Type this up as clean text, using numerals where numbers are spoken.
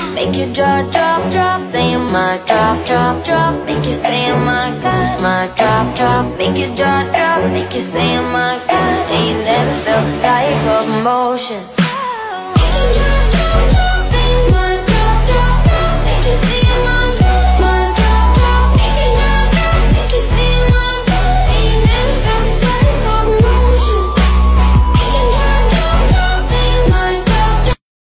Make your jaw drop, drop, saying my drop, drop, drop. Make you say my God, my drop, drop. Make your jaw drop, make you say my God. And you never felt the type of emotion.